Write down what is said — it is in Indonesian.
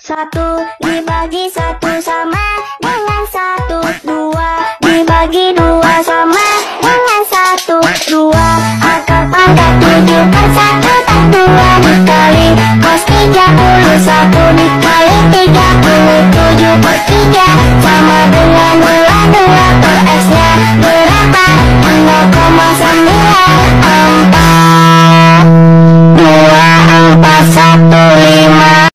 Satu dibagi satu sama dengan satu. Dua dibagi dua sama dengan satu. Dua akar pangkat 7 per 1 tak 2 dikali cos 31.